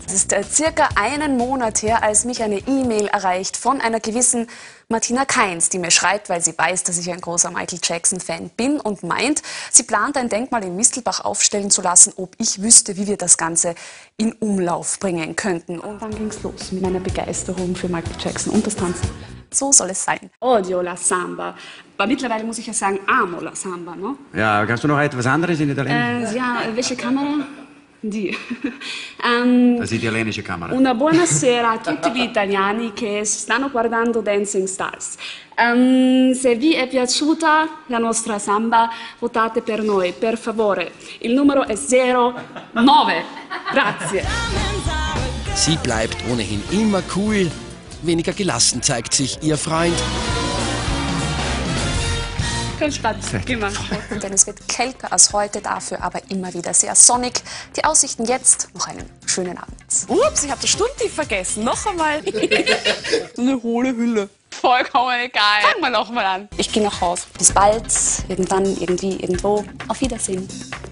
Es ist circa einen Monat her, als mich eine E-Mail erreicht von einer gewissen Martina Kainz, die mir schreibt, weil sie weiß, dass ich ein großer Michael Jackson-Fan bin und meint, sie plant ein Denkmal in Mistelbach aufstellen zu lassen, ob ich wüsste, wie wir das Ganze in Umlauf bringen könnten. Und dann ging es los mit meiner Begeisterung für Michael Jackson und das Tanzen. So soll es sein. Odio la Samba. Aber mittlerweile muss ich ja sagen, amo la Samba, no? Ja, kannst du noch etwas anderes in Italienisch? Ja, welche Kamera? Die. Das ist die italienische Kamera. Una buonasera a tutti gli italiani che stanno guardando Dancing Stars. Se vi è piaciuta la nostra samba, votate per noi, per favore. Il numero è 09. Grazie. Sie bleibt ohnehin immer cool. Weniger gelassen zeigt sich ihr Freund. Denn es wird kälter als heute, dafür aber immer wieder sehr sonnig. Die Aussichten jetzt, noch einen schönen Abend. Ups, ich habe das Stundtief vergessen. Noch einmal. So eine hohle Hülle. Vollkommen egal. Fangen wir noch mal an. Ich gehe nach Hause. Bis bald, irgendwann, irgendwie, irgendwo. Auf Wiedersehen.